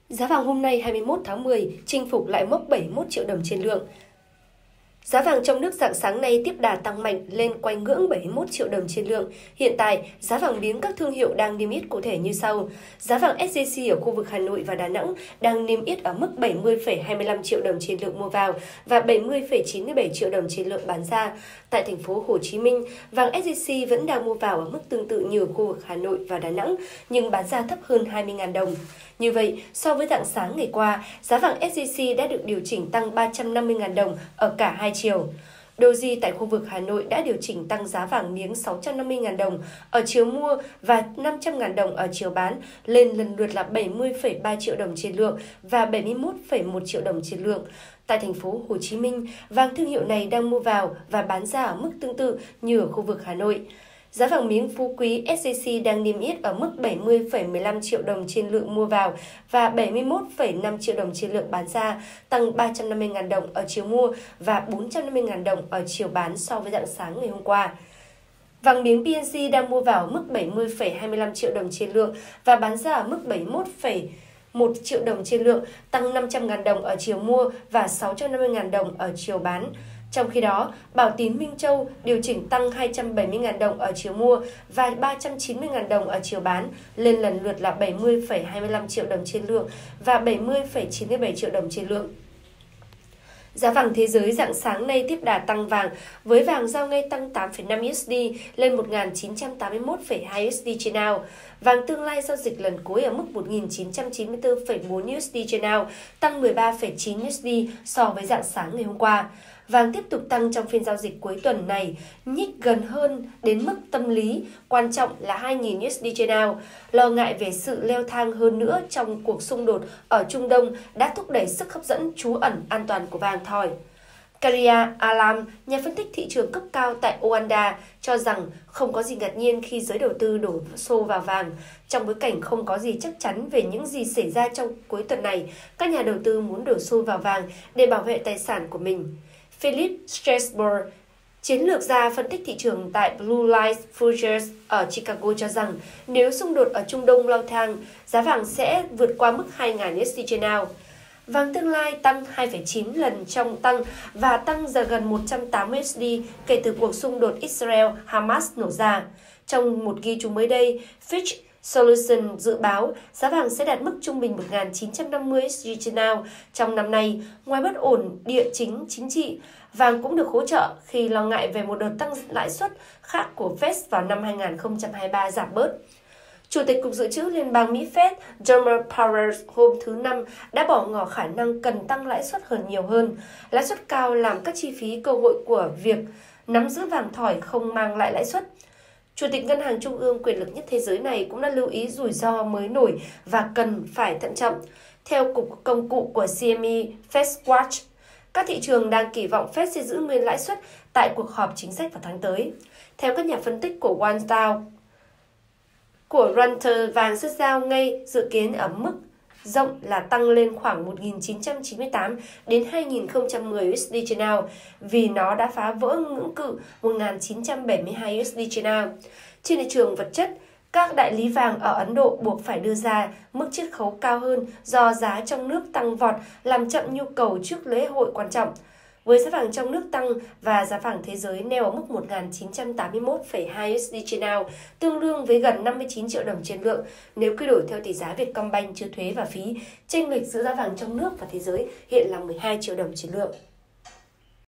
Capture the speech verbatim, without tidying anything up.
Giá vàng hôm nay hai mươi mốt tháng mười chinh phục lại mốc bảy mươi mốt triệu đồng trên lượng. Giá vàng trong nước rạng sáng nay tiếp đà tăng mạnh lên quanh ngưỡng bảy mươi mốt triệu đồng trên lượng. Hiện tại, giá vàng miếng các thương hiệu đang niêm yết cụ thể như sau. Giá vàng ét gi xê ở khu vực Hà Nội và Đà Nẵng đang niêm yết ở mức bảy mươi phẩy hai mươi lăm triệu đồng trên lượng mua vào và bảy mươi phẩy chín mươi bảy triệu đồng trên lượng bán ra. Tại thành phố Hồ Chí Minh, vàng ét gi xê vẫn đang mua vào ở mức tương tự như ở khu vực Hà Nội và Đà Nẵng, nhưng bán ra thấp hơn hai mươi nghìn đồng. Như vậy, so với rạng sáng ngày qua, giá vàng ét gi xê đã được điều chỉnh tăng ba trăm năm mươi nghìn đồng ở cả hai chiều. Doji tại khu vực Hà Nội đã điều chỉnh tăng giá vàng miếng sáu trăm năm mươi nghìn đồng ở chiều mua và năm trăm nghìn đồng ở chiều bán, lên lần lượt là bảy mươi phẩy ba triệu đồng trên lượng và bảy mươi mốt phẩy một triệu đồng trên lượng. Tại thành phố Hồ Chí Minh, vàng thương hiệu này đang mua vào và bán ra ở mức tương tự như ở khu vực Hà Nội. Giá vàng miếng phú quý ét gi xê đang niêm yết ở mức bảy mươi phẩy mười lăm triệu đồng trên lượng mua vào và bảy mươi mốt phẩy năm triệu đồng trên lượng bán ra, tăng ba trăm năm mươi nghìn đồng ở chiều mua và bốn trăm năm mươi nghìn đồng ở chiều bán so với rạng sáng ngày hôm qua. Vàng miếng pê en xê đang mua vào ở mức bảy mươi phẩy hai mươi lăm triệu đồng trên lượng và bán ra ở mức bảy mươi mốt phẩy một triệu đồng trên lượng, tăng năm trăm nghìn đồng ở chiều mua và sáu trăm năm mươi nghìn đồng ở chiều bán. Trong khi đó, Bảo Tín Minh Châu điều chỉnh tăng hai trăm bảy mươi nghìn đồng ở chiều mua và ba trăm chín mươi nghìn đồng ở chiều bán, lên lần lượt là bảy mươi phẩy hai mươi lăm triệu đồng trên lượng và bảy mươi phẩy chín mươi bảy triệu đồng trên lượng. Giá vàng thế giới rạng sáng nay tiếp đà tăng vàng, với vàng giao ngay tăng tám phẩy năm USD lên một nghìn chín trăm tám mươi mốt phẩy hai USD trên ounce. Vàng tương lai giao dịch lần cuối ở mức một nghìn chín trăm chín mươi tư phẩy bốn USD trên ounce, tăng mười ba phẩy chín USD so với rạng sáng ngày hôm qua. Vàng tiếp tục tăng trong phiên giao dịch cuối tuần này, nhích gần hơn đến mức tâm lý quan trọng là hai nghìn USD trên ounce. Lo ngại về sự leo thang hơn nữa trong cuộc xung đột ở Trung Đông đã thúc đẩy sức hấp dẫn trú ẩn an toàn của vàng thỏi. Karia Alam, nhà phân tích thị trường cấp cao tại Oanda, cho rằng không có gì ngạc nhiên khi giới đầu tư đổ xô vào vàng. Trong bối cảnh không có gì chắc chắn về những gì xảy ra trong cuối tuần này, các nhà đầu tư muốn đổ xô vào vàng để bảo vệ tài sản của mình. Philip Strasbourg, chiến lược gia phân tích thị trường tại Blue Light Futures ở Chicago cho rằng nếu xung đột ở Trung Đông leo thang, giá vàng sẽ vượt qua mức hai nghìn USD trên ounce. Vàng tương lai tăng hai phẩy chín lần trong tăng và tăng giờ gần một trăm tám mươi USD kể từ cuộc xung đột Israel-Hamas nổ ra. Trong một ghi chú mới đây, Fitch Solution dự báo giá vàng sẽ đạt mức trung bình một nghìn chín trăm năm mươi USD trên ounce trong năm nay. Ngoài bất ổn địa chính chính trị, vàng cũng được hỗ trợ khi lo ngại về một đợt tăng lãi suất khác của Fed vào năm hai nghìn không trăm hai mươi ba giảm bớt. Chủ tịch Cục Dự trữ Liên bang Mỹ Fed Jerome Powell hôm thứ Năm đã bỏ ngỏ khả năng cần tăng lãi suất hơn nhiều hơn. Lãi suất cao làm các chi phí cơ hội của việc nắm giữ vàng thỏi không mang lại lãi suất. Chủ tịch Ngân hàng Trung ương quyền lực nhất thế giới này cũng đã lưu ý rủi ro mới nổi và cần phải thận trọng. Theo Cục Công cụ của xê em e FedWatch, các thị trường đang kỳ vọng Fed sẽ giữ nguyên lãi suất tại cuộc họp chính sách vào tháng tới. Theo các nhà phân tích của One Town, của Reuters, vàng sẽ giao ngay dự kiến ở mức rộng là tăng lên khoảng một nghìn chín trăm chín mươi tám đến hai nghìn không trăm mười USD trên ounce vì nó đã phá vỡ ngưỡng cự một nghìn chín trăm bảy mươi hai USD trên ounce. Trên thị trường vật chất, các đại lý vàng ở Ấn Độ buộc phải đưa ra mức chiết khấu cao hơn do giá trong nước tăng vọt làm chậm nhu cầu trước lễ hội quan trọng. Với giá vàng trong nước tăng và giá vàng thế giới neo ở mức một nghìn chín trăm tám mươi mốt phẩy hai USD trên ounce, tương đương với gần năm mươi chín triệu đồng trên lượng. Nếu quy đổi theo tỷ giá Vietcombank chưa thuế và phí, chênh lệch giữa giá vàng trong nước và thế giới hiện là mười hai triệu đồng trên lượng.